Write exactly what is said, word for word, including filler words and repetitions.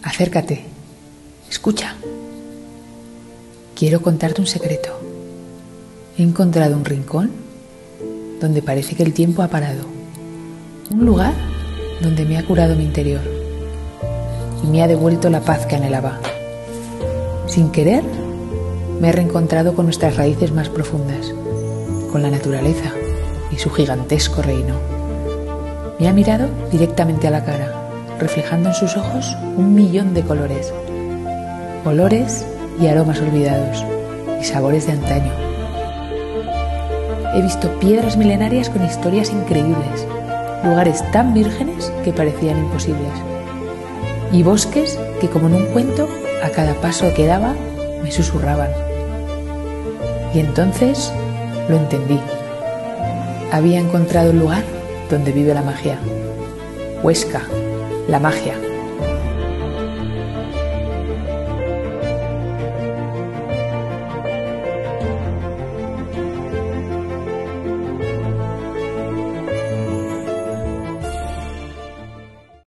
Acércate. Escucha. Quiero contarte un secreto. He encontrado un rincón donde parece que el tiempo ha parado. Un lugar donde me ha curado mi interior y me ha devuelto la paz que anhelaba. Sin querer, me he reencontrado con nuestras raíces más profundas, con la naturaleza y su gigantesco reino. Me ha mirado directamente a la cara, reflejando en sus ojos un millón de colores, olores y aromas olvidados, y sabores de antaño. He visto piedras milenarias con historias increíbles, lugares tan vírgenes que parecían imposibles, y bosques que, como en un cuento, a cada paso que daba me susurraban. Y entonces lo entendí. Había encontrado el lugar donde vive la magia. Huesca, la magia.